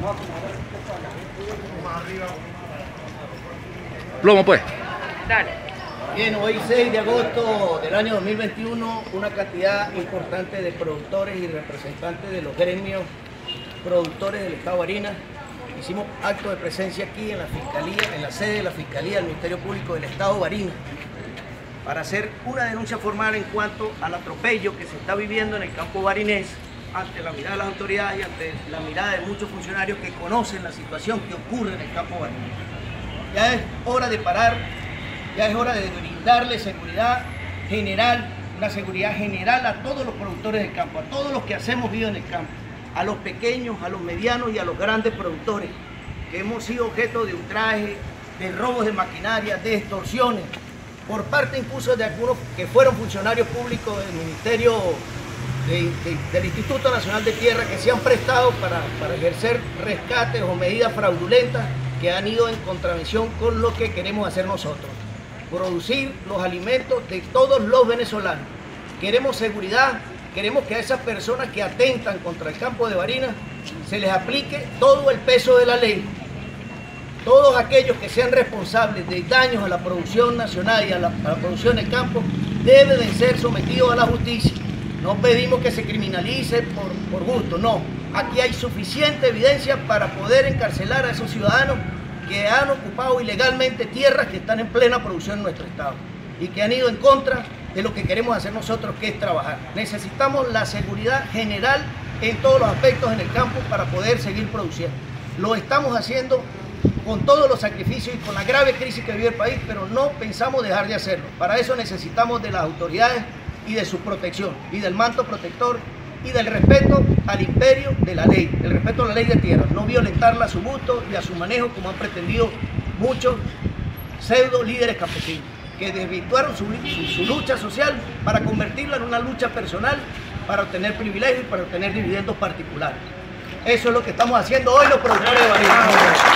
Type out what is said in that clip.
Plomo pues. Dale. Bien, hoy 6 de agosto del año 2021, una cantidad importante de productores y representantes de los gremios productores del Estado Barinas hicimos acto de presencia aquí en la Fiscalía, en la sede de la Fiscalía del Ministerio Público del Estado Barinas, para hacer una denuncia formal en cuanto al atropello que se está viviendo en el campo barinés ante la mirada de las autoridades y ante la mirada de muchos funcionarios que conocen la situación que ocurre en el campo barinés. Ya es hora de parar, ya es hora de brindarle seguridad general, una seguridad general a todos los productores del campo, a todos los que hacemos vida en el campo, a los pequeños, a los medianos y a los grandes productores, que hemos sido objeto de ultraje, de robos de maquinaria, de extorsiones, por parte incluso de algunos que fueron funcionarios públicos del Ministerio del Instituto Nacional de Tierra, que se han prestado para ejercer rescates o medidas fraudulentas que han ido en contravención con lo que queremos hacer nosotros: producir los alimentos de todos los venezolanos. Queremos seguridad, queremos que a esas personas que atentan contra el campo de Barinas se les aplique todo el peso de la ley. Todos aquellos que sean responsables de daños a la producción nacional y a la producción del campo deben de ser sometidos a la justicia. No pedimos que se criminalice por gusto, no. Aquí hay suficiente evidencia para poder encarcelar a esos ciudadanos que han ocupado ilegalmente tierras que están en plena producción en nuestro estado y que han ido en contra de lo que queremos hacer nosotros, que es trabajar. Necesitamos la seguridad general en todos los aspectos en el campo para poder seguir produciendo. Lo estamos haciendo con todos los sacrificios y con la grave crisis que vive el país, pero no pensamos dejar de hacerlo. Para eso necesitamos de las autoridades y de su protección, y del manto protector, y del respeto al imperio de la ley, el respeto a la ley de tierra, no violentarla a su gusto y a su manejo como han pretendido muchos pseudo líderes campesinos, que desvirtuaron su lucha social para convertirla en una lucha personal, para obtener privilegios y para obtener dividendos particulares. Eso es lo que estamos haciendo hoy los productores de Barinas.